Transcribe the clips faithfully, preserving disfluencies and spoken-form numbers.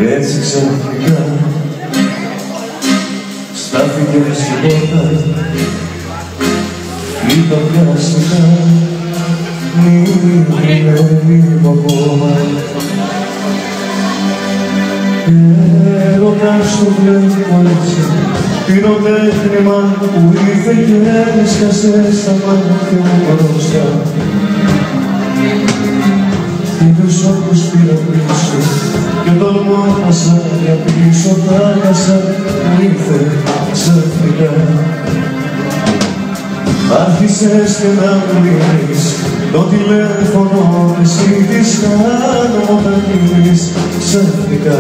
Έτσι ξαφνικά στάθηκε στην πόρτα, είπα πιαστικά, μείνε λίγο ακόμα. Έρωτας στο βλέμμα μου έτσι, πυροτέχνημα που ήρθε και έσκασε στα μάτια μου μπροστά. Είδους όπως πήρα πίσω και τολμώσα για πίσω τ' άγασα που ήρθε ξαφνικά. Άρχισες και να μου λύνεις το τηλέφωνο, εσύ τις κάνω όταν κλείνεις ξαφνικά.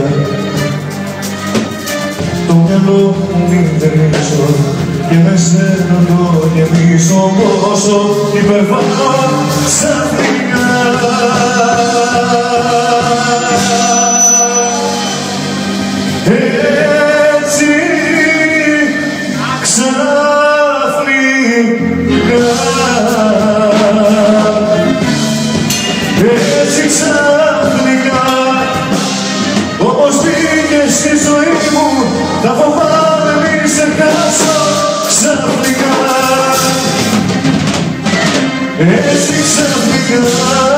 Το μυαλό μου μην τελείσω και με σένα το γεμίσω πόσο υπερβάλλω ξαφνικά. Έτσι ξαφνικά, έτσι ξαφνικά, όπως μπήκες στη ζωή μου, τα φοβάμαι μη σε χάσω ξαφνικά. Έτσι ξαφνικά.